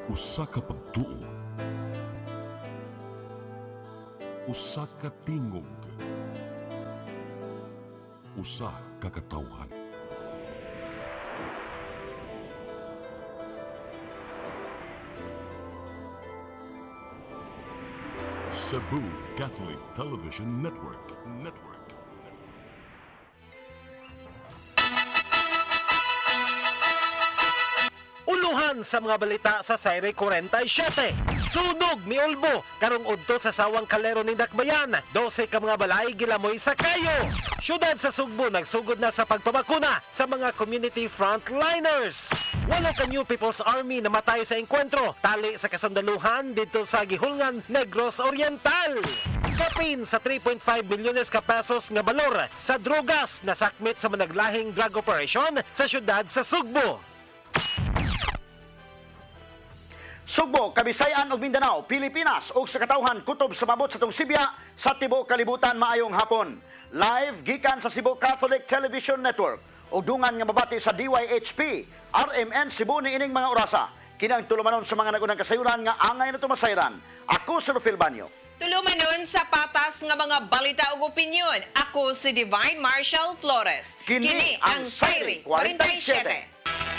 Usa ka pagtuo, usa ka tingog, usa ka katawhan. Cebu Catholic Television Network. Uluhan sa mga balita sa Sayre 47. Sunog miulbo karong udto sa sawang kalero ni Dakbayan. 12 ka mga balay gilamoy sa kayo. Syudad sa Sugbo nagsugod na sa pagpabakuna sa mga community frontliners. 8 ka New People's Army namatay sa engkwentro tali sa kasundaluhan dito sa Gihulngan, Negros Oriental. Kapin sa 3.5 milyones ka pesos nga balor sa drogas na sakmit sa managlahing drug operation sa syudad sa Sugbo. Sugbo, Kabisayan ug Mindanao, Pilipinas ug sa katawhan kutob sa mabot sa tong Sibya sa tibuok kalibutan maayong hapon. Live gikan sa Cebu Catholic Television Network ug dungan nga mabati sa DYHP, RMN Cebu ni ining mga orasa. Kinang tulumanon sa mga nagunang kasayuran nga angay na tumasayran. Ako si Rufil Banyo. Tulumanon sa patas nga mga balita ug opinyon. Ako si Divine Marshall Flores. Kini ang Sayre 47.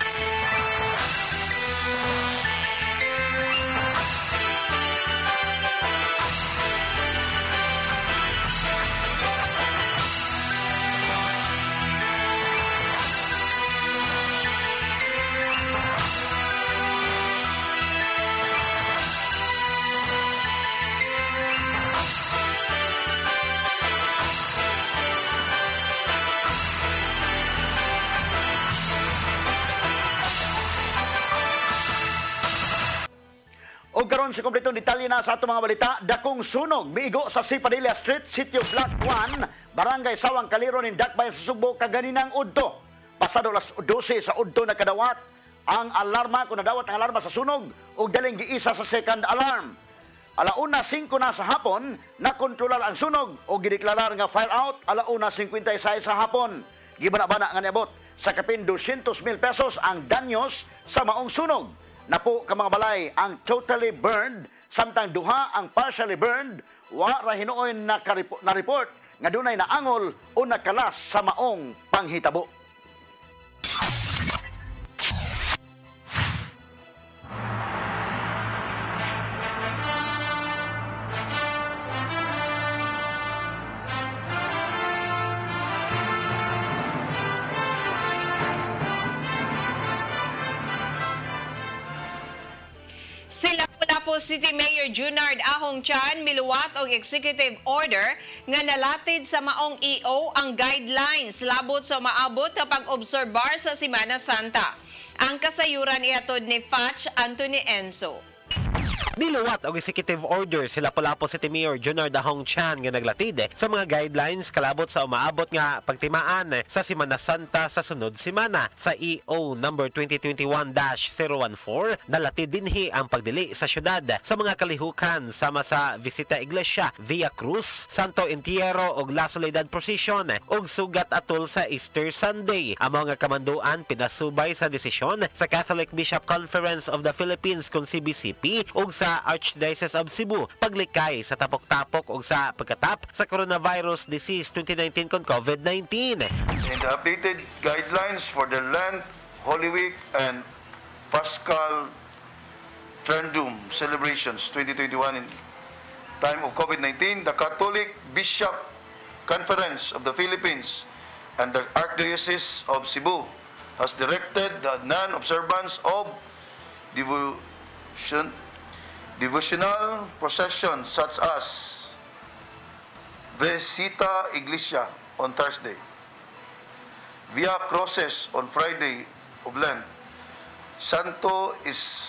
O karon sa kompletong detalye na sa ato mga balita, dakong sunog miigo sa Sipadilla Street, Sitio Block 1, Barangay Sawang Kaliro ning Dakbayan sa Sugbo kaganinang udto. Pasado alas 12 sa udto na kadawat ang alarma kung nadawat ang alarma sa sunog ug daling giisa sa second alarm. Alauna 5 na sa hapon, nakontrolar ang sunog o gideklarar nga fire out alauna 56 sa hapon. Gibana-bana nga niabot sa kapin 200,000 pesos ang danyos sa maong sunog. Napo ka mga balay ang totally burned, samtang duha ang partially burned, wa ra hinuoy na report nga dunay naangol o nakalas sa maong panghitabo. Lapu City Mayor Junard Ahong Chan miluwat og executive order nga nalatid sa maong EO ang guidelines labot sa maabot na pag-obserbar sa Semana Santa. Ang kasayuran ihatod ni Fatch Anthony Enzo. Niluwat og executive order sila Lapu City Mayor Junard Ahong Chan nga naglatid sa mga guidelines kalabot sa umaabot nga pagtimaan sa Semana Santa sa sunod semana. Sa EO number 2021-014 nalatid dinhi ang pagdili sa syudad sa mga kalihukan sama sa Visita Iglesia, Via Cruz, Santo Entierro ug La Soledad Procession ug sugat atol sa Easter Sunday. Ang mga kamanduan pinasubay sa desisyon sa Catholic Bishop Conference of the Philippines kung CBCP ug sa Archdiocese of Cebu paglikay sa tapok-tapok ug sa pagkatap sa coronavirus disease 2019 kon COVID-19. In the updated guidelines for the Lent, Holy Week, and Paschal Triduum celebrations 2021 in time of COVID-19, the Catholic Bishop Conference of the Philippines and the Archdiocese of Cebu has directed the non-observance of devotional processions such as Visita Iglesia on Thursday, Via Cruces on Friday of Lent, Santo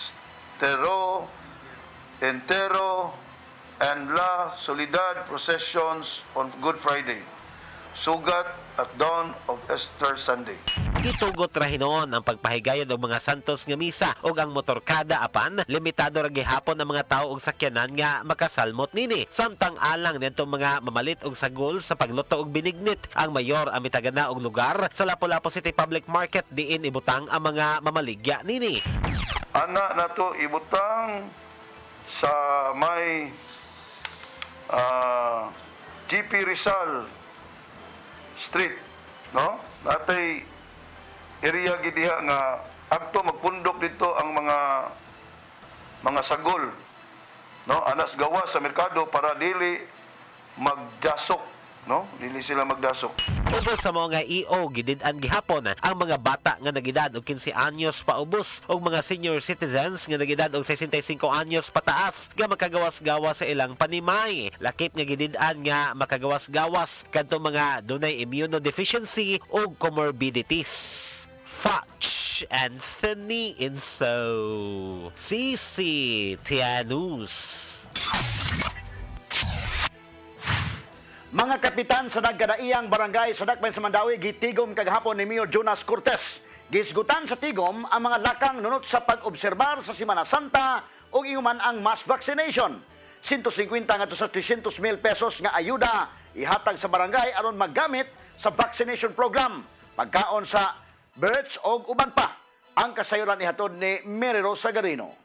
Entero and La Soledad processions on Good Friday, sugat at dawn of Easter Sunday. Gitugot ra hinuon ang pagpahigayod og mga santos nga misa ug ang motorkada apan limitado ra gihapon ang mga tawo og sakyanan nga makasalmot nini. Samtang alang nitong mga mamalit og sagol sa pagluto og binignit, ang mayor ang mitagana og lugar sa Lapu-Lapu City Public Market diin ibutang ang mga mamaligya nini. ana nato ibutang sa may GP Rizal Street, no? Natay area gidiha nga akto magpundok dito ang mga sagol, no? Anas gawas sa merkado para dili magdasok, no? Dili sila magdasok. Ubos sa mga EO gidid-an gihapon ang mga bata nga nagedad og 15 anyos paubos og mga senior citizens nga nagedad og 65 anyos pataas nga makagawas-gawas sa ilang panimay. Lakip nga gidid-an nga makagawas-gawas kadto mga dunay immunodeficiency ug comorbidities. Fudge Anthony Inso, CCTN. Mga kapitan sa nagkadaiyang barangay sa Dakbayan sa Mandawi gitigom kagahapon ni Mayor Jonas Cortez. Gisgutan sa tigom ang mga lakang nunot sa pag-obserbar sa Semana Santa o iuman ang mass vaccination. 150 ngadto sa 300,000 pesos nga ayuda ihatag sa barangay aron maggamit sa vaccination program. Pagkaon sa birds o uban pa ang kasayuran ihatod ni Mary Rosa Garino.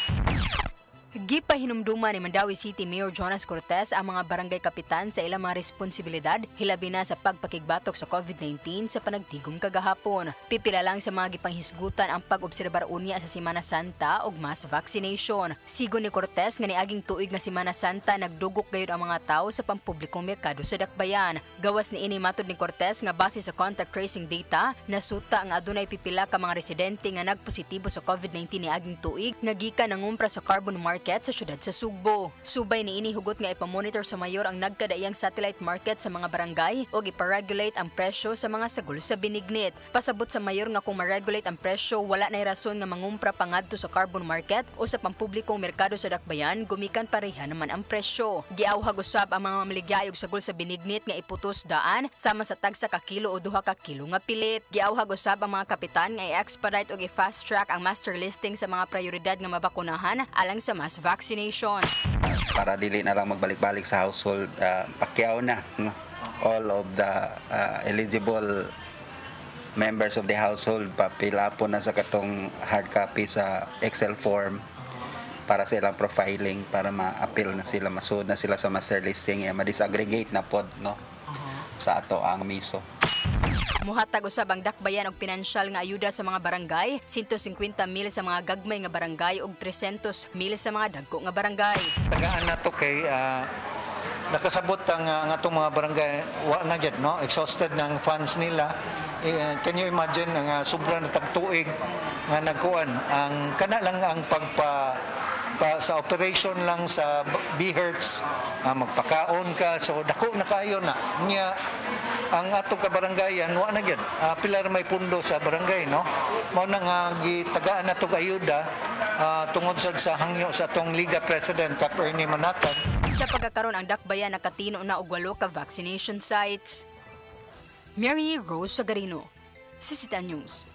Gipahinumduman ni Mandawi City Mayor Jonas Cortez ang mga barangay kapitan sa ilang mga responsibilidad hilabi na sa pagpakigbatok sa COVID-19 sa panagtigom kagahapon. Pipila lang sa mga gipanghisgutan ang pag-obserbar unya sa Semana Santa ug mass vaccination. Sigon ni Cortez nga niaging tuig nga Semana Santa nagdugok gayud ang mga tao sa pampublikong merkado sa Dakbayan. Gawas ni ini matud ni Cortez nga base sa contact tracing data nasuta nga adunay pipila ka mga residente nga nagpositibo sa COVID-19 niaging tuig nga gikan nangumpra sa carbon market sa syudad sa Sugbo. Subay ni ini hugot nga ipamonitor sa mayor ang nagkadaiyang satellite market sa mga barangay o iparegulate ang presyo sa mga sagol sa binignit. Pasabot sa mayor nga kung ma-regulate ang presyo, wala na'y rason nga mangumpra pangadto sa carbon market o sa pampublikong merkado sa Dakbayan, gumikan pareha naman ang presyo. Giawhag usab ang mga mamaligayog sagol sa binignit nga iputos daan sama sa tagsa ka kilo o 2 ka kilo nga pilit. Giawhag usab ang mga kapitan nga i-expedite o i-fast track ang master listing sa mga prioridad nga mabakunahan alang sa mass vaccination. Para dili na lang magbalik-balik sa household, pakyaw na, no? All of the eligible members of the household papila po na sa katong hard copy sa Excel form para sa ilang profiling para ma-appeal na sila, masud na sila sa master listing, ma-disaggregate na pod, no? Sa ato ang MISO. Muhatag usab ang Dakbayan og pinansyal nga ayuda sa mga barangay, 150,000 sa mga gagmay nga barangay ug 300,000 sa mga dagko nga barangay. Tagaan na to kay nakasabot ang atong mga barangay wa na gyud, no, exhausted ng funds nila. Can you imagine ang sobra na tagtuig nga nagkuan ang kana lang ang sa operation lang sa BHERTS, magpakaon ka, so dako na kayo na niya ang atong kabarangayan wa na gyud pilar may pundo sa barangay, no, mao na nga gitagaan nato ayuda tungod sa hangyo sa atong Liga President Kap Ernie Manatan. Sa pagkakaroon ang Dakbayan nakatino na og 8 ka vaccination sites. Mary Rose Sagarino, CCTN News.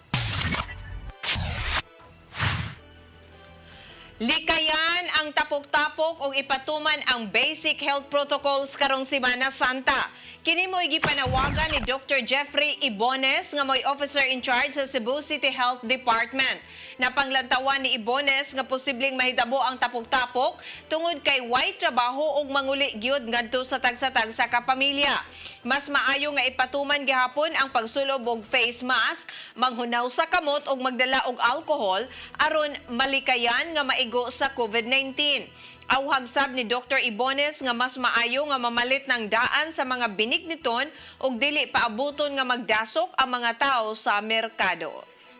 Likayan ang tapok-tapok o ipatuman ang basic health protocols karong Semana Santa. Kini mo'y gipanawagan ni Dr. Jeffrey Ibones nga mo'y officer in charge sa Cebu City Health Department. Napanglantawan ni Ibones nga posibleng mahitabo ang tapok-tapok tungod kay way trabaho ug manguli gyud ngadto sa tagsa-tagsa ka pamilya. Mas maayo nga ipatuman gihapon ang pagsulob og face mask, manghunaw sa kamot ug magdala og alcohol aron malikayan nga maigo sa COVID-19. Awhag sab ni Dr. Ibones nga mas maayo nga mamalit ng daan sa mga binigniton ug dili paabuton nga magdasok ang mga tao sa merkado.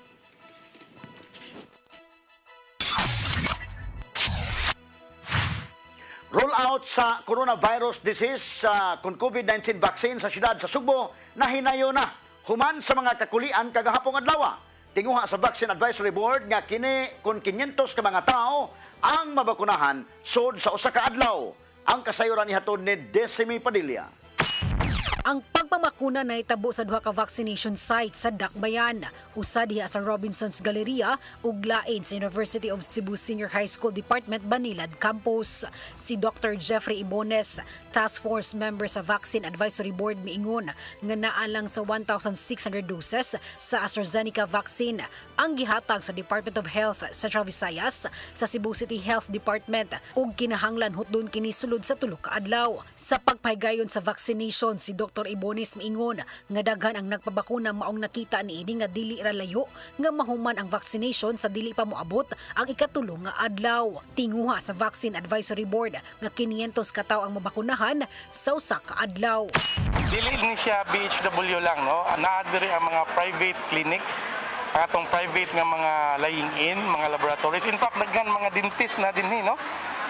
Roll out sa coronavirus disease kung COVID-19 vaccine sa siyudad sa Sugbo na hinayo na human sa mga kakulian kagahapong adlaw. Tinguha sa Vaccine Advisory Board nga kini kung 500 ka mga tao ang mabakunahan sud sa usa ka adlaw. Ang kasayuran ihatod ni Decimi Padilla. Ang pagpamakuna na itabo sa duha ka vaccination site sa Dakbayan, usa diha sa Robinsons Galleria ug lain sa University of Cebu Senior High School Department Banilad Campus. Si Dr. Jeffrey Ibones, Task Force member sa Vaccine Advisory Board miingon nga naalang sa 1,600 doses sa AstraZeneca vaccine ang gihatag sa Department of Health Central Visayas sa Cebu City Health Department ug kinahanglan hutdon kini sulod sa tulo ka adlaw. Sa pagpahigayon sa vaccination, si Dr. Ibones miingon nga daghan ang nagpabakuna maong nakita niini nga dili ra layo nga mahuman ang vaccination sa dili pa moabot ang ikatulo nga adlaw. Tinguha sa Vaccine Advisory Board nga 500 ka tawo ang mabakunahan sa usa ka adlaw. Dili ni siya BHW lang, no? Naadiri ang mga private clinics, atong private nga mga lying-in, mga laboratories. In fact, daghan mga dentist na dinhi, no?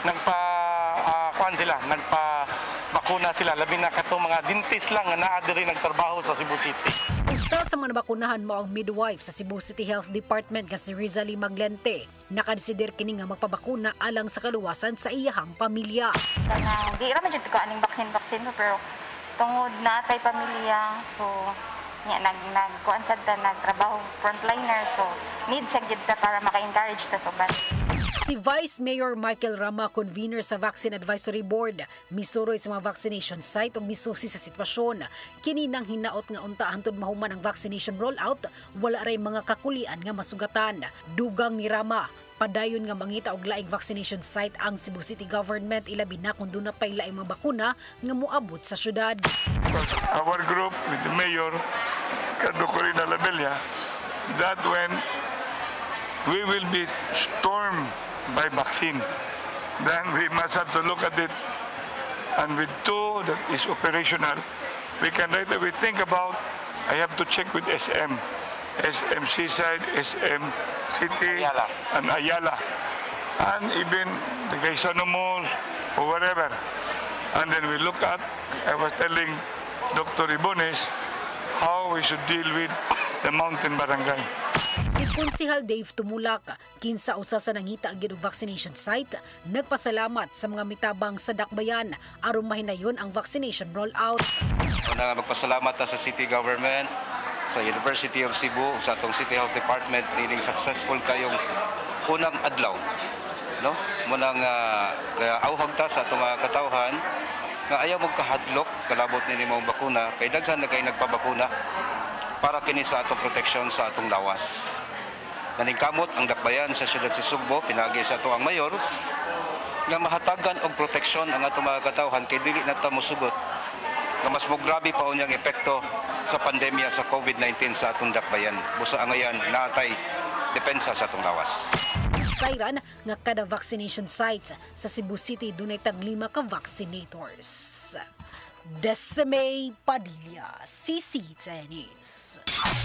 Nagpa-bakuna sila, labi na katong mga dentist lang nga naadiri nagtrabaho sa Cebu City. Isa sa mga nabakunahan mo ang midwife sa Cebu City Health Department nga si Rizali Maglente. Nakadesider kini nga magpabakuna alang sa kaluwasan sa iyahang pamilya. Di ra man jud ko aning baksin pero tungod natay pamilya, so nagkuan sad ta nagtrabaho frontliner, so need sa gid ta para maka-encourage ta sa uban. Si Vice Mayor Michael Rama, convener sa Vaccine Advisory Board, misuroy sa mga vaccination site ug misusi sa sitwasyon. Kini nang hinaot nga unta hantod mahuman ang vaccination rollout, wala ray mga kakulian nga masugatan. Dugang ni Rama, padayon nga mangita og laing vaccination site ang Cebu City Government, ilabi na kung doon na pay laing mga bakuna nga moabot sa syudad. Our group with the mayor, Cardo Corina Labella, that when we will be stormed by vaccine, then we must have to look at it, and with two that is operational, we can right away think about, I have to check with SM Seaside, SM City, Ayala. and Ayala, and even the Quezon Mall or wherever. And then we look at, I was telling Dr. Ibones how we should deal with the mountain barangay. Si Konsehal Dave Tumulak, kinsa usa sa nangita ang vaccination site, nagpasalamat sa mga mitabang sa Dakbayan aron mahinayon ang vaccination rollout. Una magpasalamat sa city government, sa University of Cebu, sa atong City Health Department, nining successful kayong unang adlaw, no? Munang auhag ta sa atong mga katawhan nga ayaw mo kahadlok kalabot nini mong bakuna kay daghan na kay nagpabakuna para kini sa atong proteksyon sa atong lawas. Naningkamot ang Dakbayan sa siyudad sa Sugbo, pinagi sa ato ang mayor nga mahatagan og proteksyon ang atong mga katawhan kay dili na ta mosugot nga mas mograbe pa unyang epekto sa pandemya sa COVID-19 sa atong Dakbayan. Busa angayan naatay depensa sa atong lawas. Sayran nga kada vaccination sites sa Cebu City dunay tag 5 ka vaccinators. Desmay Padilla, CC10 News.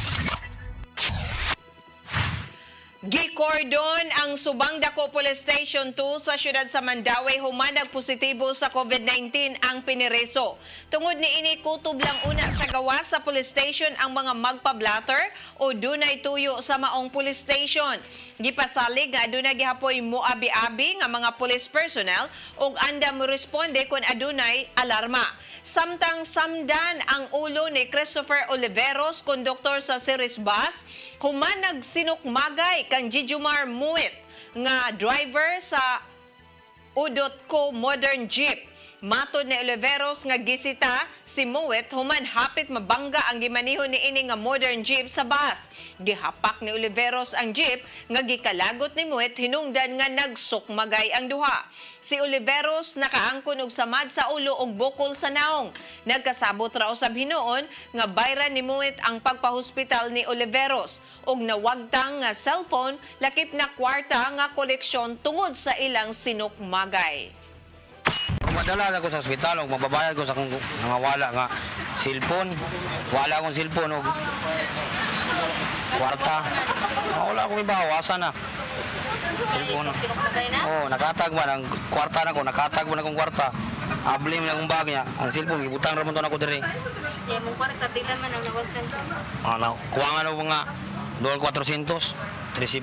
Gikordon ang Subang Dako Police Station 2 sa siyudad sa Mandaue human nagpositibo sa COVID-19 ang pinireso. Tungod ni ini kutob lang una sa gawas sa police station ang mga magpa-blatter o dunay tuyo sa maong police station. Gipasalig nga aduna gihapoy moabi-abi nga mga police personnel ug anda mo responde kun adunay alarma. Samtang samdan ang ulo ni Christopher Oliveros, konduktor sa Ceres Bus, human nagsinukmagay kang Jijumar Muit nga driver sa U.Co Modern Jeep. Matod ni Oliveros nga gisita si Muit human hapit mabangga ang gimaniho ni ini nga modern jeep sa bus. Gihapak ni Oliveros ang jeep nga gikalagot ni Muit hinungdan nga nagsukmagay ang duha. Si Oliveros nakaangkon og samad sa ulo ug bukol sa naong. Nagkasabot ra usab hinuon nga bayran ni Muit ang pagpahospital ni Oliveros ug nawagtang nga cellphone lakip na kwarta nga koleksyon tungod sa ilang sinukmagay. Madala ako sa ospital ug magbabayad ko sa akong mga wala nga cellphone. Wala akong cellphone ug kwarta. Wala akong ibawasan na. Cellphone. Oh, nakatag man ang kwarta nako, nakatag man akong kwarta. Abli man akong bag niya. Ang cellphone gibutang ra man to nako diri. Di mo kwarta bitan man ang nawasan sa. Ano, kuwangan og mga 2,400,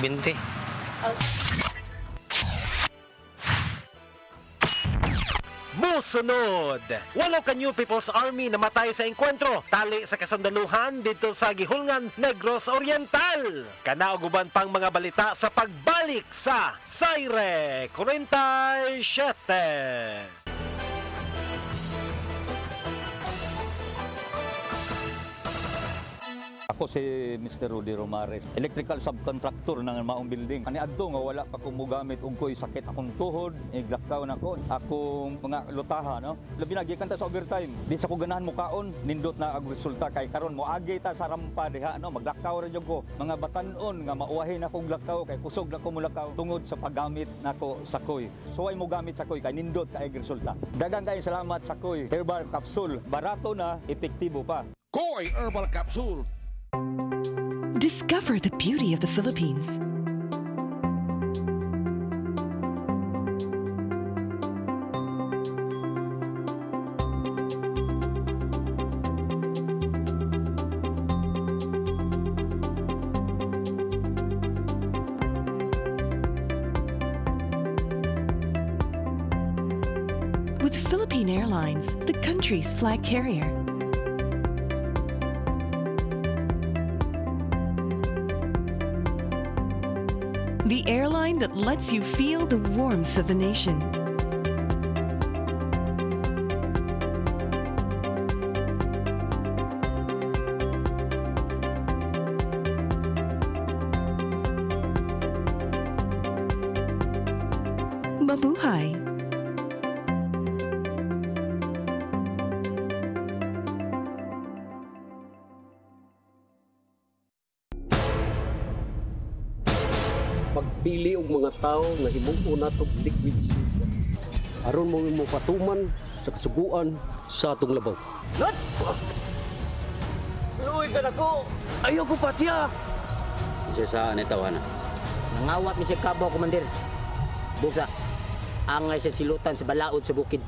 370. musunod. 8 ka New People's Army namatay sa engkwentro tali sa kasundaluhan dito sa Gihulngan, Negros Oriental. Kanauguban pang mga balita sa pagbalik sa Saire 47. Ako si Mr. Rudy Romares, electrical subcontractor ng maong building. Kaniadto nga wala pa kong mugamit ug ko'y sakit akong tuhod, iglakaw na ko, akong mga lutaha, no? Labi na gikan ta sa overtime. Di sa ko ganahan mo kaon, nindot na ang resulta kay karon mo agi ta sa rampa diha, no? Maglakaw ra jud ko. Mga batan-on nga mauwahin ako og lakaw kay kusog na ko mulakaw tungod sa paggamit nako sa koy. So ay mo gamit sa koy kay nindot kay resulta. Daghang kay salamat sa koy. Herbal capsule, barato na, epektibo pa. Koy Herbal Capsule. Discover the beauty of the Philippines. With Philippine Airlines, the country's flag carrier. The airline that lets you feel the warmth of the nation. Mabuhay! Pagpili og mga tao nga himuon nato liquid silver aron mo patuman sa kasuguan sa atong labaw. Not! Luoy ka na ko! Ayaw ko patya! Isa saan ni tawana? Nangawat ni si Kabaw, Komandir. Busa, angay sa silutan sa balaod sa bukid.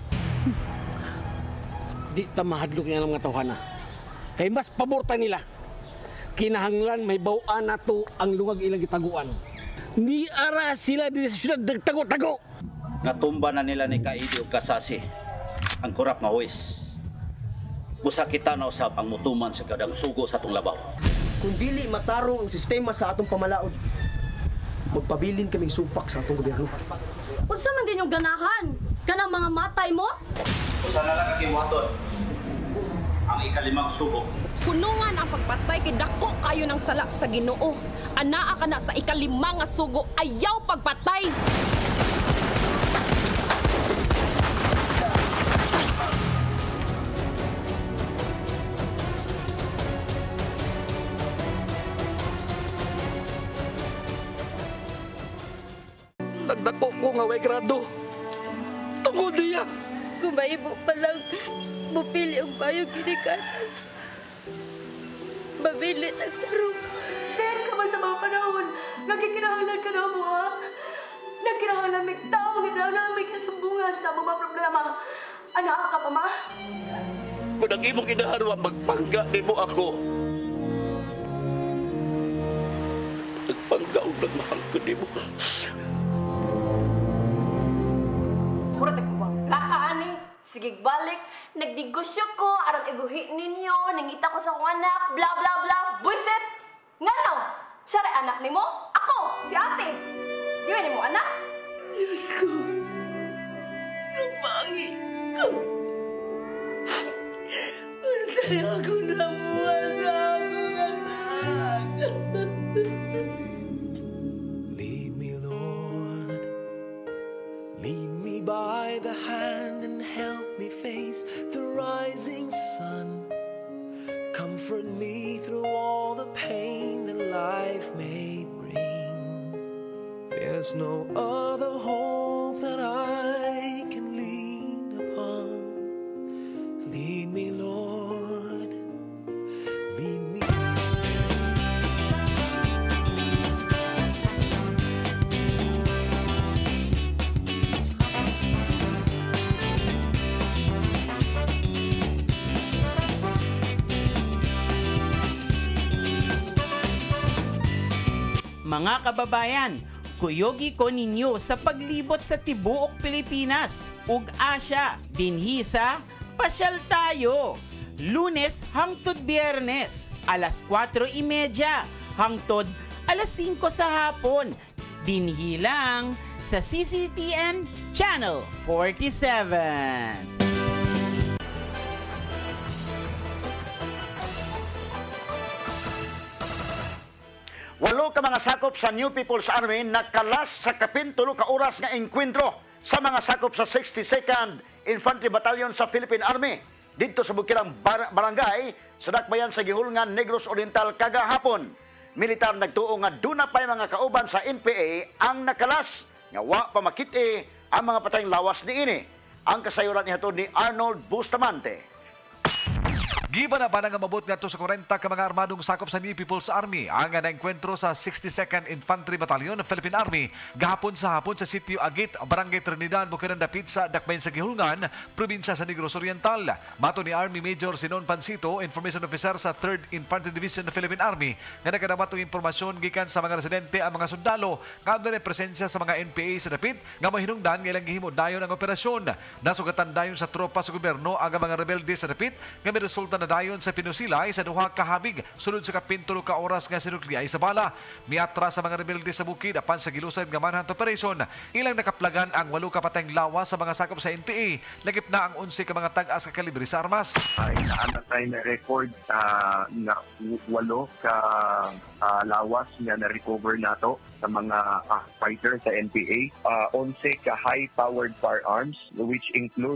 Di ta mahadlok niya ng mga tawhana. Kay mas paborta nila. Kinahanglan may bawaan nato ang lungag ilang gitaguan. Ni ara sila di sa syudad nagtago-tago. Natumba na nila ni Kaidi o Kasasi ang kurap nga huwis. Busa kita na usap ang mutuman sa kadang sugo sa atong labaw. Kung dili matarong ang sistema sa atong pamalaod, magpabilin kaming supak sa atong gobyerno. Unsa man din yung ganahan? Kanang mga matay mo? Usa na lang kakiwaton ang ikalimang sugo. Punungan ang pagpatay kay dako kayo ng sala sa Ginoo. Anaa ka na sa ikalimang nga sugo, ayaw pagpatay! Nagdako ko nga way grado. Tungod niya! Kung maibo pa lang, bupili ang bayog kinikanan. Mabilit ang tarong. Dahil ka man sa mga panahon, nagkikinahanglan ka na mo, ha? Nagkinahanglan may tao, kinahanglan may kasubungan sa mga problema. Anak ka pa, ma? Kung ang imong kinaharwa, magpangga ni mo ako. Nagpangga o nagmahal ko ni mo. Mura tagpapang plaka, ani. Sige, balik. Nagdigosyo ko, arang ibuhi ninyo, nangita ko sa akong anak, bla bla bla. Buisit! Nga lang! Siya rin anak ni mo? Ako! Si ate! Di ba ni mo anak? Diyos ko! Lumangi ko! Unsay ako nabuha sa akong anak! Lead me, Lord. Lead me by the hand and help me face the rising sun. Comfort me through all the pain that life may bring. There's no other hope that I can lean upon. Lead me, Lord. Lead me. Mga kababayan, Kuyogi ko ninyo sa paglibot sa tibuok Pilipinas ug Asya dinhi sa Pasyal Tayo. Lunes hangtod Biyernes, alas 4:30 hangtod alas 5 sa hapon. Dinhi lang sa CCTN Channel 47. Walo ka mga sakop sa New People's Army nakalas sa kapintulo ka oras nga engkwentro sa mga sakop sa 62nd Infantry Battalion sa Philippine Army dito sa Bukirang Barangay sa dakbayan sa Gihulngan, Negros Oriental kagahapon. Militar nagtuo nga duna pay mga kauban sa NPA ang nakalas nga wa pa makiti ang mga patayng lawas niini. Ang kasayuran niya ni Arnold Bustamante. Giba na ba nga mabot nga to sa 40 ka mga armadong sakop sa New People's Army ang naengkwentro sa 62nd Infantry Battalion ng Philippine Army gahapon sa hapon sa Sitio Agit, Barangay Trinidad, Bukidnon Dapit sa dakbayan sa Gihulngan, probinsya sa Negros Oriental. Mato ni Army Major Sinon Pancito, Information Officer sa 3rd Infantry Division ng Philippine Army, nga nagkadamat og impormasyon gikan sa mga residente ang mga sundalo nga adunay presensya sa mga NPA sa dapit nga mahinungdan nga ilang gihimo dayon ang operasyon. Nasugatan dayon sa tropa sa gobyerno ang mga rebelde sa dapit nga may resulta na dayon sa pinusilay sa duha ka habig sulod sa kapintulo ka oras nga sinukliay sa bala. Miatra sa mga rebelde sa bukid apan sa gilusad nga manhunt operation, ilang nakaplagan ang 8 ka patayng lawas sa mga sakop sa NPA, lagip na ang 11 ka mga tag-as ka kalibre sa armas. Inaanatay na record na 8 ka lawas nga na-recover nato sa mga fighter sa NPA. 11 ka high-powered firearms which include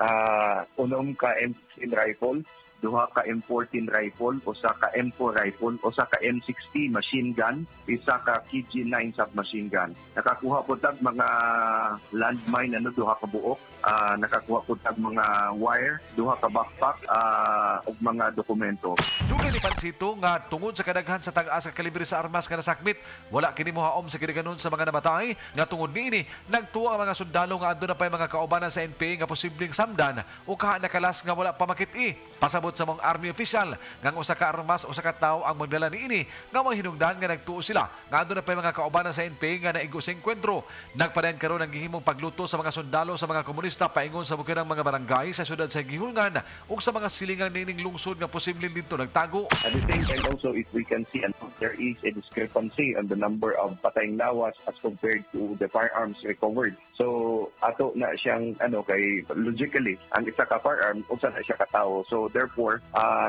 9 ka M16 rifle, 2 ka M14 rifle, 1 ka M4 rifle, 1 ka M60 machine gun, 1 ka KG9 submachine gun. Nakakuha po tag mga landmine 2 ka buok, nakakuha po tag mga wire, 2 ka backpack, ug mga dokumento. Dugay ni Pansito nga tungod sa kadaghan sa tag-as ka kalibre sa armas nga nasakmit, wala kini mohaom sa gidaganon sa mga namatay nga tungod niini nagtuo ang mga sundalo nga adto na pay mga kaubanan sa NPA nga posibleng samdan o kaha nakalas nga wala pa makit-i. Pasabot sa mga army official nga usa ka armas o sa ka tawo ang magdala niini nga mahinungdan nga nagtuo sila nga adto na pay mga kaubanan sa NPA nga naigo sa enkwentro. Nagpadayon karon ang gihimong pagluto sa mga sundalo sa mga komunista paingon sa bukidang mga barangay sa syudad sa Gihulngan ug sa mga silingang nining lungsod nga posibleng dito nagtago. At the same time also, if we can see, there is a discrepancy on the number of patayng lawas as compared to the firearms recovered. So, ato na siyang, kay logically, ang isa ka firearm, usa na siya katao. So, therefore,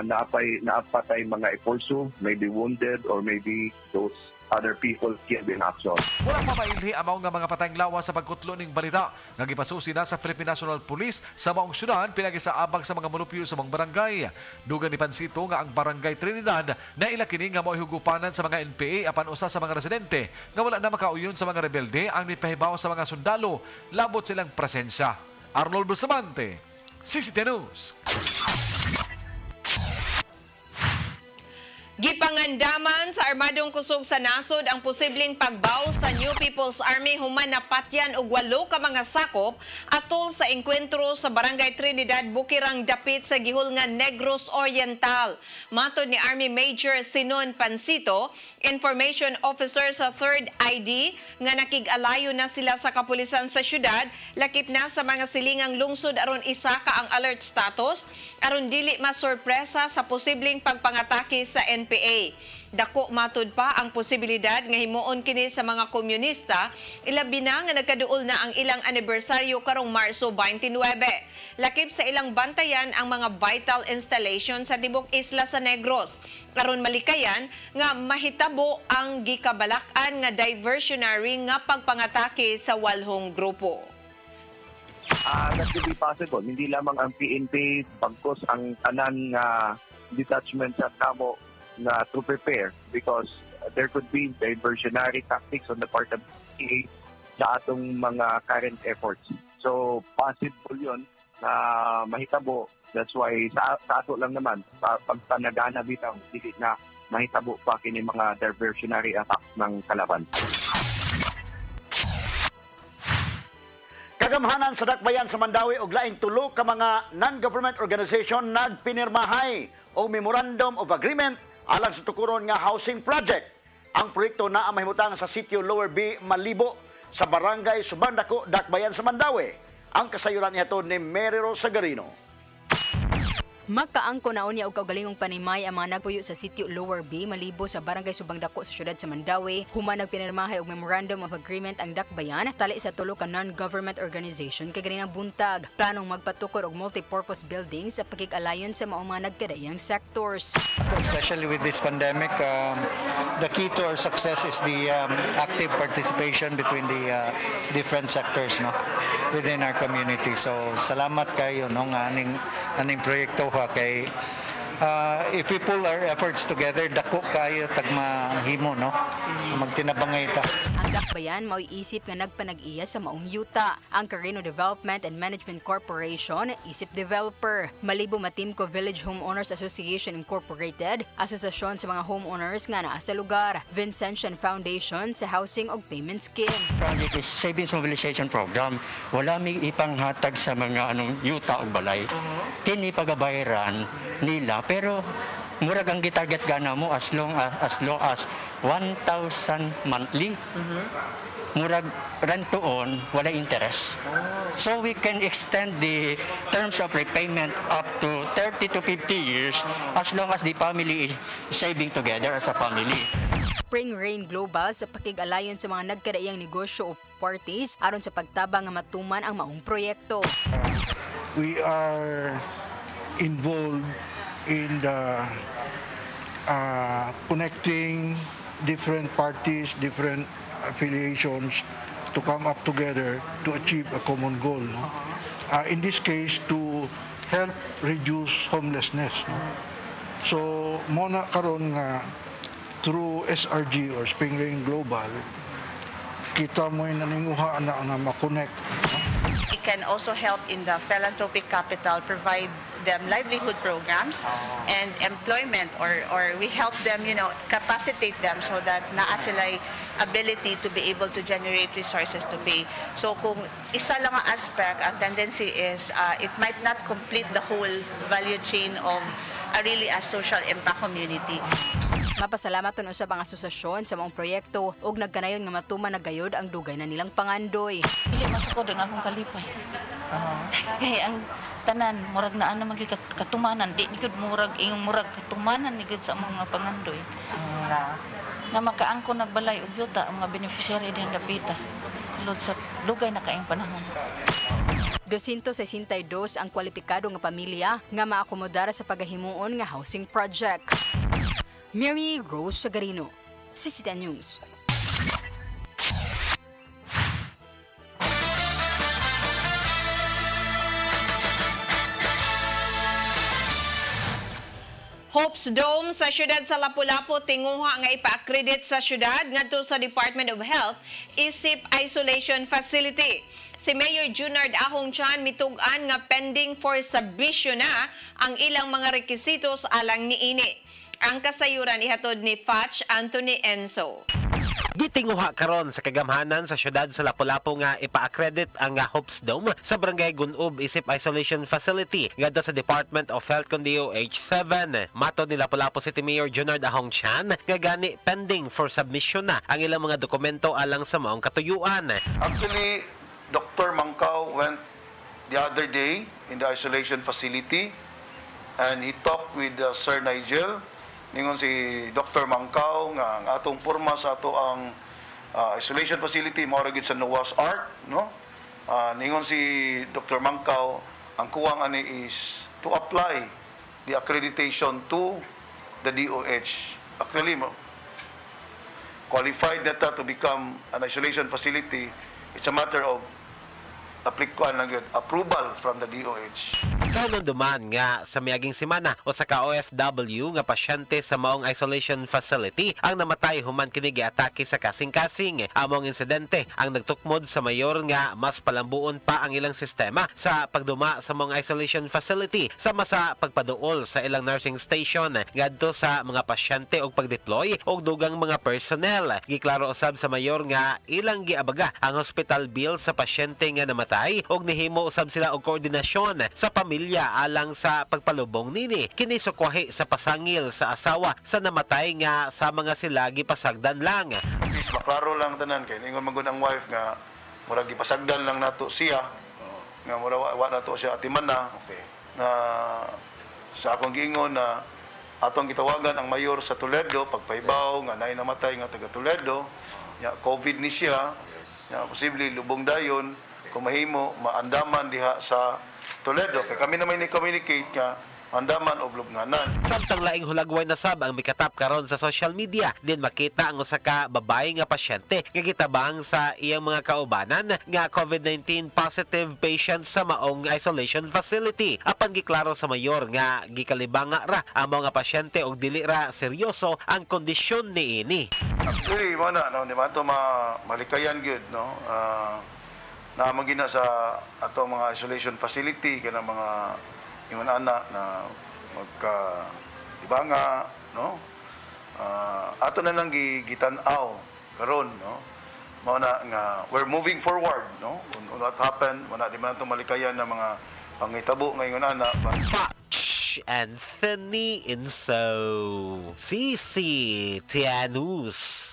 naapatay mga ipulso, maybe wounded, or maybe those other people killed in action. Wala pa mailhi amaw nga mga patayng lawas sa pagkutlo ning balita nga gipasusi na sa Philippine National Police sa maong syudad pinagi sa abag sa mga molupyo sa mga barangay. Dugan ni Pansito nga ang Barangay Trinidad na ila kini nga mao'y hugupanan sa mga NPA apan usa sa mga residente nga wala na makauyon sa mga rebelde ang nipahibaw sa mga sundalo labot silang presensya. Arnold Bustamante, CCTN News. Gipangandaman sa Armadong Kusog sa Nasod ang posibleng pagbaw sa New People's Army human napatyan og 8 ka mga sakop atol sa engkwentro sa Barangay Trinidad, Bukirang Dapit sa Gihulngan, Negros Oriental. Matod ni Army Major Sinon Pancito, Information Officer sa 3rd ID, nga nakig-alayo na sila sa kapulisan sa syudad, lakip na sa mga silingang lungsod aron isa ka ang alert status aron dili masorpresa sa posibleng pagpangatake sa NPA. Dako matud pa ang posibilidad nga himuon kini sa mga komunista, ilabi na nga nagkaduol na ang ilang anibersaryo karong Marso 29. Lakip sa ilang bantayan ang mga vital installation sa tibok isla sa Negros. Karon malikayan nga mahitabo ang gikabalak-an nga diversionary nga pagpangatake sa walhong grupo. That could be possible. Hindi lamang ang PNP pagkos ang tanan nga detachment sa kamo na to prepare because there could be diversionary tactics on the part of PA sa atong mga current efforts. So possible yun na mahitabo. That's why sa ato lang naman pagpanagana bitaw dili na mahitabo pa kini mga diversionary attacks ng kalaban. Kagamhanan sa dakbayan sa Mandawi og laing 3 ka mga non-government organization nagpinirmahay o Memorandum of Agreement alang sa tukuron nga housing project. Ang proyekto naa mahimutang sa sitio Lower B, Malibo, sa barangay Subandako, Dakbayan sa Mandawi. Ang kasayuran niya ni Merero Sagarino. Makaangko na unya og kaugalingong panimay ang mga nagpuyo sa sitio Lower B, Malibo sa barangay Subandako sa syudad sa Mandawi. Human nagpinirmahay og Memorandum of Agreement ang Dakbayan tali sa tulo ka non-government organization kay ganinang buntag. Planong magpatukod og multi-purpose building sa pakig-alayon sa maong mga nagkadayang sectors. Especially with this pandemic, the key to our success is the active participation between the different sectors within our community. So salamat kayo aning proyekto kay if we pull our efforts together, dako kayo tagmahimo magtinabangay ta. Ang Dakbayan mao isip nga nagpanag-iya sa maong yuta. Ang Carino Development and Management Corporation isip developer. Malibo Matimco Village Homeowners Association Incorporated, asosasyon sa mga homeowners nga naa sa lugar. Vincentian Foundation sa Housing og Payment Scheme. Project is Savings Mobilization Program. Wala mi ipanghatag sa mga yuta og balay. Kini pagabayaran nila pero murag ang gitarget gana mo as low as 1,000 monthly. Murag rentoon wala interest. So we can extend the terms of repayment up to 30 to 50 years as long as the family is saving together as a family. Spring Rain Global sa pakig-alayon sa mga nagkadaiyang negosyo o parties aron sa pagtabang nga matuman ang maong proyekto. We are involved in the connecting different parties, different affiliations to come up together to achieve a common goal. In this case, to help reduce homelessness. So, muna karon nga through SRG or Spring Rain Global, kita mo naninguha na nga makonect. We can also help in the philanthropic capital, provide them livelihood programs and employment, or we help them, capacitate them so that naa sila ability to be able to generate resources to pay. So kung isa lang ang aspect, ang tendency is it might not complete the whole value chain of really a social impact community. Mapasalamat ton usab ang asosasyon sa maong proyekto ug nagkanayon nga matuman na gayud ang dugay na nilang pangandoy. Dili masukod ang akong kalipay. Kaya ang tanan murag naa naman katumanan, di gud murag katumanan ni gud sa mga pangandoy. Nga makaangko nagbalay og yuta ang mga beneficiary din dapita. Lod sa dugay na kaayong panahon. 262 ang kwalipikado nga pamilya nga maakomodar sa pagahimuon nga housing project. Mary Rose Sagarino, CCTN News. Hope's Dome sa syudad sa Lapu-Lapu tinguha nga ipa-accredit sa syudad ngadto sa Department of Health isip isolation facility. Si Mayor Junard Ahong Chan mitug-an nga pending for submission na ang ilang mga requisitos alang niini. Ang kasayuran ihatod ni Fatch Anthony Enzo. Gitinguha karon sa kagamhanan sa syudad sa Lapu-Lapu nga ipa-accredit ang Hope's Dome sa Barangay Gunob isip isolation facility ngadto sa Department of Health kun DOH7. Matod ni Lapu-Lapu City Mayor Junard Ahong Chan nga gani pending for submission na ang ilang mga dokumento alang sa maong katuyuan. Actually, Dr. Mangkaw went the other day in the isolation facility and he talked with Sir Nigel. Ningon si Dr. Mangkaw nga ang atong porma sa ato ang isolation facility mao ra gid sa Noah's Ark, no? Ningon si Dr. Mangkaw ang kuwang ani is to apply the accreditation to the DOH. Actually, qualified data to become an isolation facility, it's a matter of approval from the DOH. Kanon duman nga sa miaging semana o sa ka-OFW nga pasyente sa maong isolation facility ang namatay human kini giatake sa kasing-kasing. Among insidente ang nagtukmod sa mayor nga mas palambuon pa ang ilang sistema sa pagduma sa maong isolation facility sama sa pagpaduol sa ilang nursing station ngadto sa mga pasyente og pagdeploy og dugang mga personnel. Giklaro usab sa mayor nga ilang giabaga ang hospital bill sa pasyente nga namatay og nihimo usab sila og koordinasyon sa pamilya pamilya alang sa pagpalubong nini. Kini sukwahi sa pasangil sa asawa sa namatay nga sa mga sila gipasagdan lang. Maklaro lang tanan kay ingon magud ang wife nga murag gipasagdan lang nato siya. Nga murag wa nato siya atiman na. Okay. Na sa akong giingon na atong gitawagan ang mayor sa Toledo pagpaibaw nga naay namatay nga taga Toledo. Ya COVID ni siya. Ya posible lubong dayon kung mahimo maandaman diha sa Toledo. Kaya kami naman ni-communicate nga andaman o lubnganan. Samtang laing hulagway na sab ang mikatap karon sa social media, din makita ang usa ka babae nga pasyente nga gitabang sa iyang mga kaubanan nga COVID-19 positive patient sa maong isolation facility. Apan giklaro sa mayor nga gikalibanga ra ang mga pasyente og dili ra seryoso ang kondisyon niini. Actually, mana no, di ba ito malikayan gyud no. Na magina sa ato mga isolation facility kana mga yung anak na magka ibanga no ato na nang gitan-aw karon no mao na nga we're moving forward no what happened wala di man itong malikayan na mga pangitabo ngayon anak Anthony Inso CCTNews.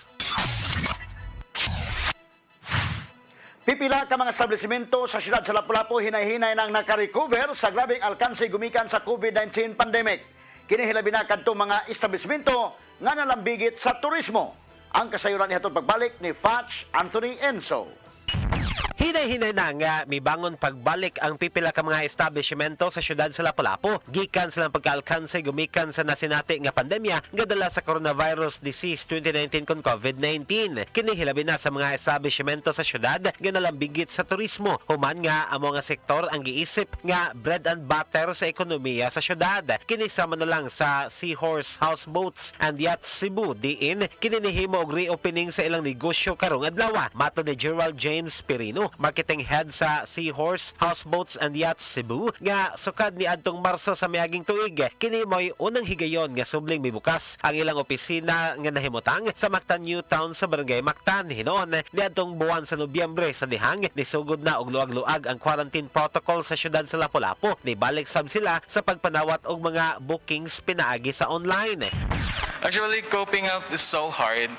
Pipila ka mga establishmento sa siyudad sa Lapu-Lapu hinay-hinay nang nakarecover sa grabing alkanse gumikan sa COVID-19 pandemic. Kini hilabi na kadtong mga establishmento nga nalambigit sa turismo. Ang kasayuran nihatod pagbalik ni Fats Anthony Enso. Hinay-hinay na nga mibangon pagbalik ang pipila ka mga establishmento sa siyudad sa Lapu-Lapu. Gikan silang pagkaalkanse gumikan sa nasinati nga pandemya nga dala sa coronavirus disease 2019 kon COVID-19. Kini hilabi na sa mga establishmento sa siyudad nga nalambigit sa turismo. Human nga ang mga sektor ang giisip nga bread and butter sa ekonomiya sa siyudad. Kini sama na lang sa Seahorse Houseboats and Yachts Cebu diin kini nihimo og reopening sa ilang negosyo karong adlaw. Mato ni Gerald James Perino, marketing head sa Seahorse Houseboats and Yachts Cebu, nga sukad ni adtong Marso sa miaging tuig kini mo'y unang higayon nga subling mibukas ang ilang opisina nga nahimutang sa Mactan New Town sa Barangay Mactan. Hinoon ni adtong buwan sa Nobyembre sa dihang nisugod na og luag-luag ang quarantine protocol sa siyudad sa Lapu-Lapu. Nibalik sab sila sa pagpanawat og mga bookings pinaagi sa online. Actually, coping up is so hard.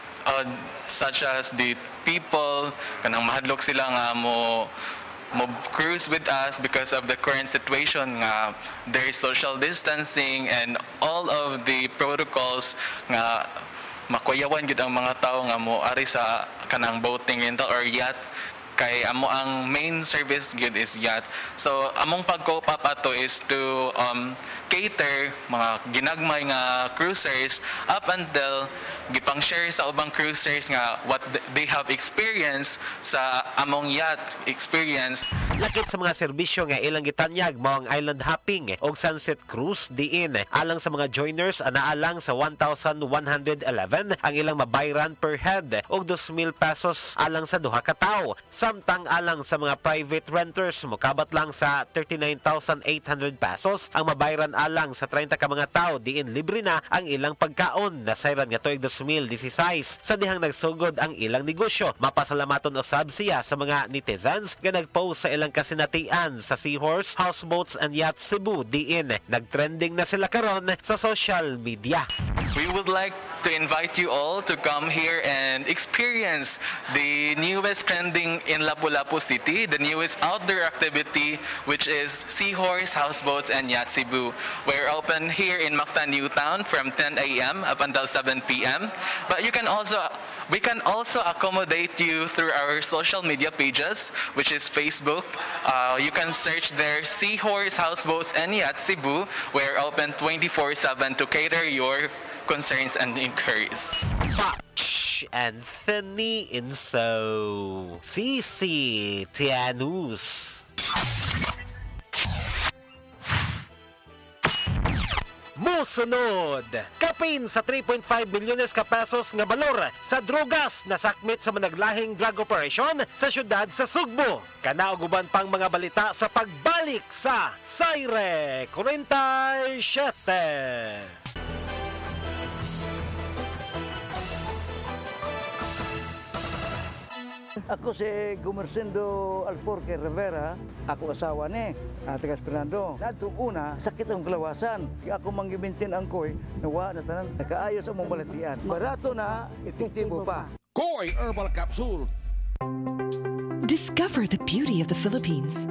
Such as the people kanang mahadlok sila nga mo cruise with us because of the current situation nga there is social distancing and all of the protocols nga makuyawan gid ang mga tao nga mo ari sa kanang boating rental or yacht kay amo ang main service gid is yacht. So among pag-cope up ato is to cater mga ginagmay nga cruisers up until gipang share sa ubang cruisers nga what they have experienced sa among yacht experience. Lakit sa mga serbisyo nga ilang gitanyag mao ang island hopping og sunset cruise diin alang sa mga joiners anaalang sa 1,111 ang ilang mabayran per head og 2,000 pesos alang sa duha ka tawo. Samtang alang sa mga private renters mokabat lang sa 39,800 pesos ang mabayran alang sa 30 ka mga tao diin libre na ang ilang pagkaon. Nasayran nga tuig 2016 sa dihang nagsugod ang ilang negosyo. Mapasalamaton usab siya sa mga netizens nga nagpost sa ilang kasinatian sa Seahorse Houseboats and Yachts Cebu diin nagtrending na sila karon sa social media. We would like to invite you all to come here and experience the newest trending in Lapu-Lapu City, the newest outdoor activity, which is Seahorse Houseboats and Yachts Cebu. We're open here in Mactan New Town from 10 a.m. up until 7 p.m. But we can also accommodate you through our social media pages, which is Facebook. You can search there Seahorse Houseboats and Yachts Cebu. We're open 24/7 to cater your concerns and inquiries. Anthony Inso, CCTNews. Musunod, kapin sa 3.5 milyones ka pesos nga balor sa drogas na sakmit sa managlahing drug operation sa syudad sa Sugbo. Kanauguban pang mga balita sa pagbalik sa Saire 47. Ako si Gumersindo Alforque Rivera, ako asawa ni Tagas Fernando. Nadto una, sakit ang kalawasan. Ako manggibintin ang koy, nawa na tanan, nakaayos ang mong balatian. Barato na, epektibo pa. Koy Herbal Capsule. Discover the beauty of the Philippines.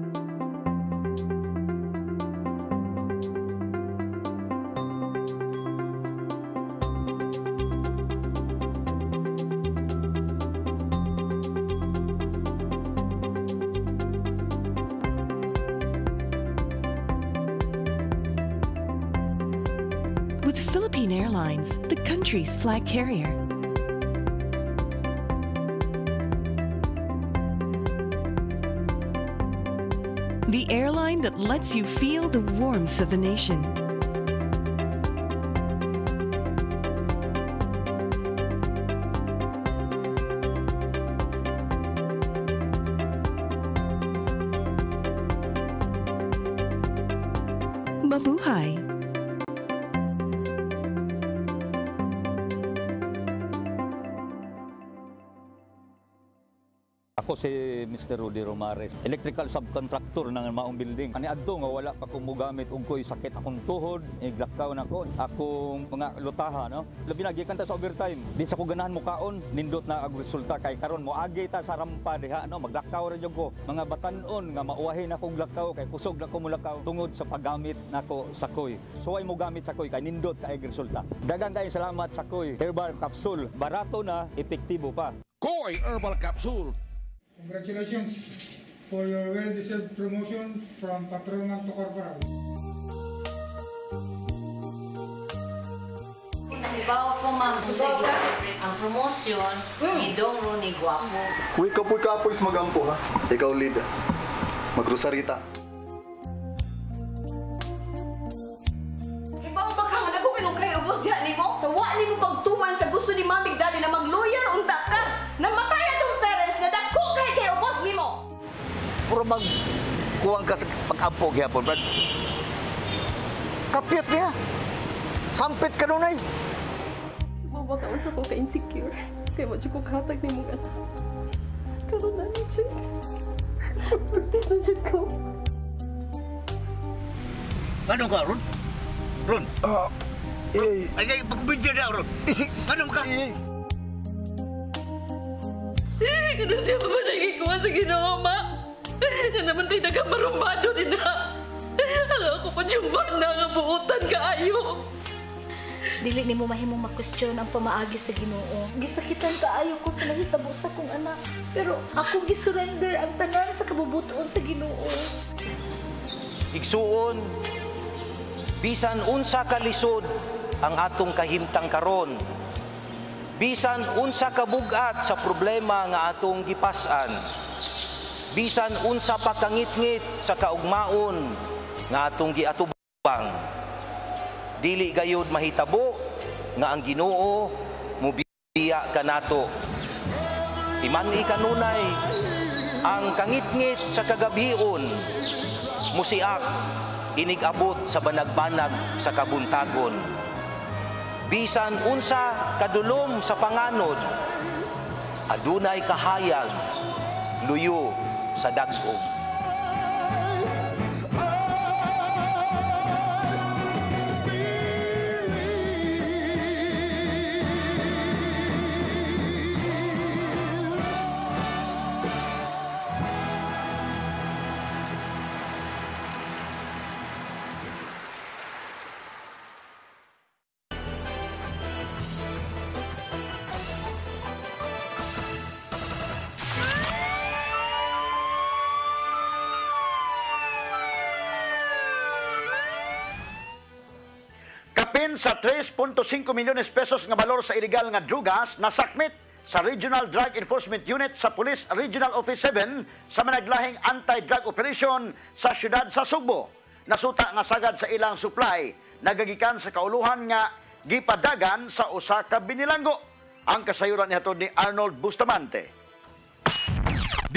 With Philippine Airlines, the country's flag carrier. The airline that lets you feel the warmth of the nation. Mabuhay! Ako si Mr. Rudy Romares, electrical subcontractor ng maong building. Ani adto nga wala pa ko mogamit og koy sakit akong tuhod, iglakaw na ko, akong mga lutaha, no. Labi na gikan ta sa overtime. Di sa ko ganahan mo kaon, nindot na ang resulta kay karon moagi ta sa rampa diha, no, maglakaw ra jud ko. Mga batan-on nga mauwahin akong lakaw kay kusog na ko mulakaw tungod sa paggamit nako sa koy. So ay mo gamit sa koy kay nindot kay resulta. Daghang kay salamat sa koy Herbal Capsule. Barato na, epektibo pa. Koy Herbal Capsule. Congratulations for your well-deserved promotion from patronan to corporal. Halimbawa po, ma'am, kung sa celebrate ang promotion, ni Dong Ronnie Guapo. Uy, kapoy-kapoy magampo ha. Ikaw lead. Magrosarita. Ibaw ba ka nga nagkukinong kayo, boss, diyan ni mo? Sa wali mo pagtuman sa gusto ni Mamig Daddy na mag-lawyer, unta ka. Namatay atong parents na dako kayo, boss ni mo. Puro magkuwang ka sa pag-ampog yapon, Brad. Kapit niya. Sampit ka nun ay. Mabakaon sa ko ka-insecure. Kaya mo ko katag ni mong anak. Karoon na ni Jay. Magpagtis na dyan ko. Anong ka, Ron? Ron? Ay, pagkubidya na, Ron. Anong ka? Kano siya pa siya gikuha sa ginawa, ma? Na naman tayo nagkamarumbado din na. Alam ko pa yung banda nga buutan kaayo. Dili ni mo mahimong makwestiyon ang pamaagi sa Ginoo. Gisakitan kaayo ko sa nahitabo sa kong anak. Pero ako gisurrender ang tanan sa kabubuton sa Ginoo. Igsuon, bisan unsa ka lisod ang atong kahimtang karon. Bisan unsa ka bugat sa problema nga atong gipas-an. Bisan unsa pa kangit-ngit sa kaugmaon nga atong giatubang. Dili gayud mahitabo nga ang Ginoo mobiya kanato. Timani kanunay ang kangit-ngit sa kagabion musiak inigabot sa banag-banag sa kabuntagon. Bisan unsa kadulom sa panganod, adunay kahayag luyo sa dagom. Sa 3.5 milyones pesos nga balor sa illegal nga drugas nasakmit sa Regional Drug Enforcement Unit sa Police Regional Office 7 sa managlahing anti-drug operation sa siyudad sa Sugbo. Nasuta nga sagad sa ilang supply nagagikan sa kauluhan nga gipadagan sa usa ka binilanggo. Ang kasayuran ni hatod ni Arnold Bustamante. Dili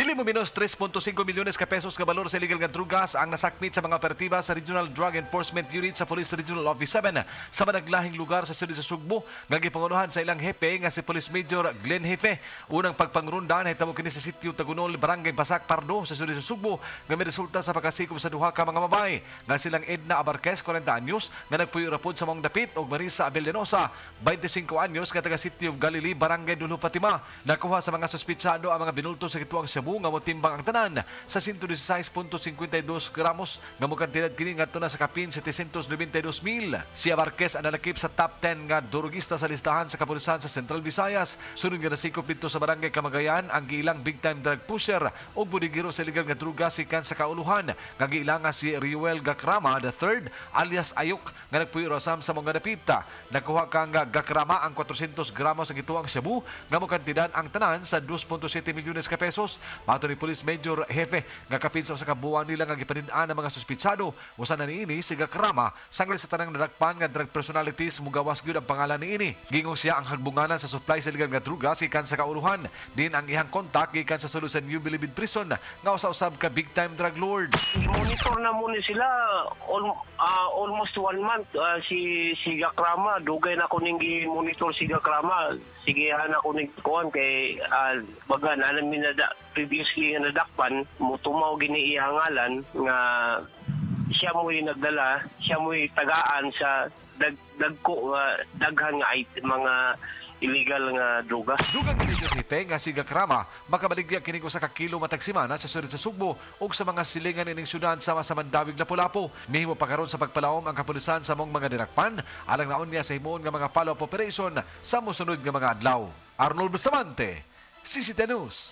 Dili mo minus 3.5 milyones ka pesos ka balor sa illegal nga drugas ang nasakmit sa mga operatiba sa Regional Drug Enforcement Unit sa Police Regional Office 7 sa managlahing lugar sa siyudad sa Sugbo nga gipangunuhan sa ilang hepe nga si Police Major Glenn Hefe. Unang pagpangrunda nahitabo kini sa sitio Tagunol, Barangay Basak, Pardo sa siyudad sa Sugbo nga may resulta sa pagkasikom sa duha ka mga babae nga silang Edna Abarquez 40 anyos nga nagpuyo rapod sa Mong Dapit ug Marisa Abellanosa 25 anyos nga taga sitio Galilee, Barangay Dulo Fatima. Nakuha sa mga suspitsado ang mga binulto sa gituang Cebu nga motimbang ang tanan sa 116.52 gramos nga mukantidad kini ngadto na sa kapin 792,000. Si Abarquez ang nalakip sa top 10 nga durugista sa listahan sa kapulisan sa Central Visayas. Sunod nga nasikop dito sa Barangay Camagayan ang giilang big time drug pusher o budigiro sa illegal nga druga sikan sa kauluhan nga giilanga si Riuel Gakrama III alias Ayok nga nagpuyo rasam sa mga dapita. Nakuha ka nga Gakrama ang 400 gramos sa gituang Cebu nga mukantidad ang tanan sa 2.7 milyones ka pesos. Mato ni Police Major Hefe nga kapinsa sa kabuuan nila nga gipanin-an ang mga suspitsado. Usa na niini si Gakrama sangli sa tanang nadakpan nga drug personalities mugawas gyud ang pangalan niini. Gingong siya ang hagbunganan sa supply sa illegal nga druga gikan sa kauluhan. Din ang ihang kontak gikan sa sulod sa New Bilibid Prison nga usa-usab ka big time drug lord. Monitor na muna sila almost 1 month si Gakrama dugay na ko ning monitor si Gakrama. Sigihan ako ning kuan kay bagan alam mi na previously nga nadakpan mo tumaw gini iyang ngalan nga siya mo'y nagdala, siya mo'y tagaan sa dagko daghan nga mga illegal nga droga. Dugang illegal hipe nga si Gakrama makabaligya kini ko sa kakilo matag semana sa siyudad sa Sugbo ug sa mga silingan ining syudad sama sa Mandawig, Lapu-Lapu. Mihimo pa karon sa pagpalawom ang kapulisan sa mong mga dinakpan alang naon niya sa himuon nga mga follow-up operation sa mosunod nga mga adlaw. Arnold Bustamante, CCTV News.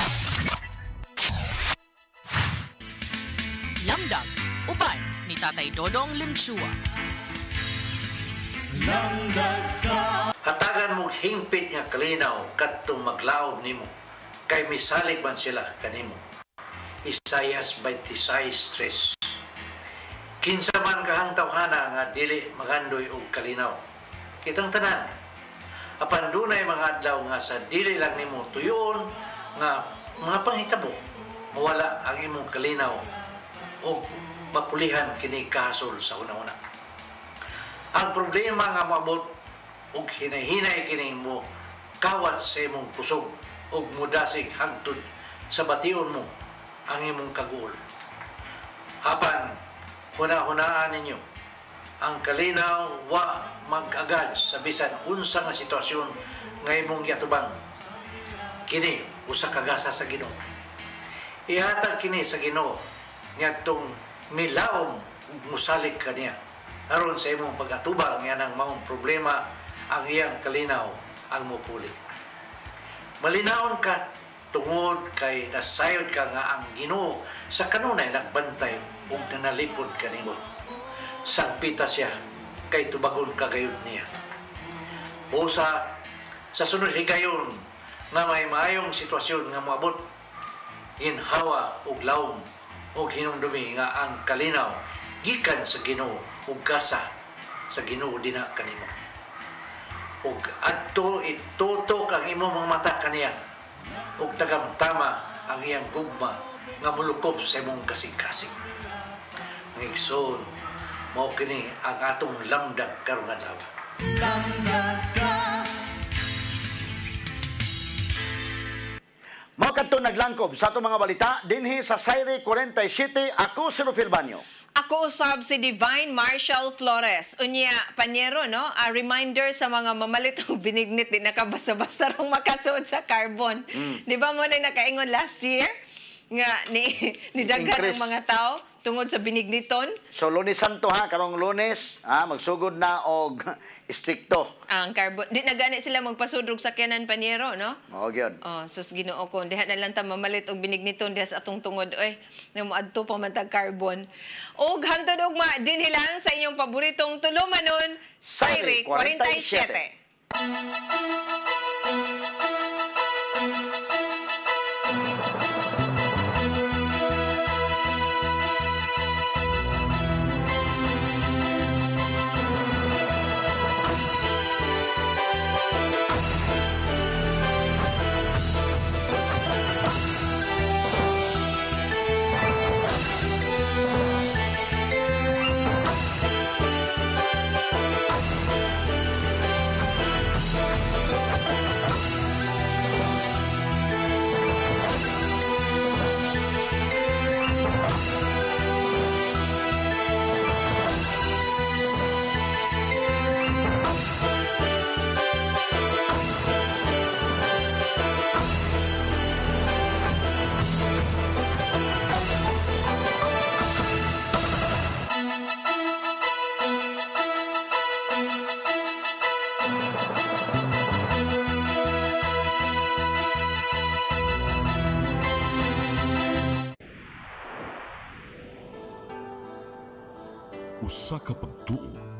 Lamdag, uban ni Tatay Dodong Limsua. Hatagan mong hingpit nga kalinaw kadtong maglaom nimo kay misalig man sila kanimo. Isayas 26:3. Kinsa man kahang tawhana nga dili magandoy og kalinaw. Kitang tanan. Apan dunay mga adlaw nga sa dili lang nimo tuyon nga mga panghitabo mawala ang imong kalinaw o mapulihan kini kasol sa una-una. Ang problema nga moabot og hinay-hinay kini mo kawat sa imong kusog og mudasig hangtod sa bation mo ang imong kaguol. Apan huna-hunaan ninyo ang kalinaw wa mag-agad sa bisan unsa nga sitwasyon nga imong giatubang. Kini usa ka gasa sa Ginoo. Ihatag kini sa Ginoo ngadtong milaom ug musalig kaniya aron sa imong pag-atubang yanang maong problema ang iyang kalinaw ang mupuli. Malinawon ka tungod kay nasayod ka nga ang Ginoo sa kanunay nagbantay ug nanalipod kanimo. Sangpita siya kay tubagon kagayod niya. Usa sa sunod higayon na may maayong sitwasyon nga moabot ginhawa ug lawom ug hinumdumi nga ang kalinaw gikan sa Ginoo ug gasa sa Ginoo dina kanimo. Ug adto itutok ang imong mga mata kaniya ug tagamtama ang iyang gugma nga mulukop sa imong kasing-kasing. Ngigsoon mao kini ang atong lamdag karong adlaw. Mao kadto naglangkob sa atong mga balita dinhi sa Sayre 47. Ako si Rufil Banyo. Ako usab si Divine Marshall Flores. Unya, Panyero, no? A reminder sa mga mamalit o binignit, di nakabasta-basta rong makasuot sa carbon. Di ba mo na nakaingon last year? Nga, ni daghan ang mga tao tungod sa binigniton. So, Lunes Santo ha, karong Lunes, magsugod na og istrikto. Ang carbon. Di na gani sila magpasudrog sa kanan, Panyero, no? Oo, gyud. Oh, sus Ginoo ko. Diha na lang ta mamalit og binigniton diha sa atong tungod. Oy, na moadto pa man tag carbon. Og hantod og dinhi lang sa inyong paboritong tulumanon, Sayre 47. usa ka pagtuo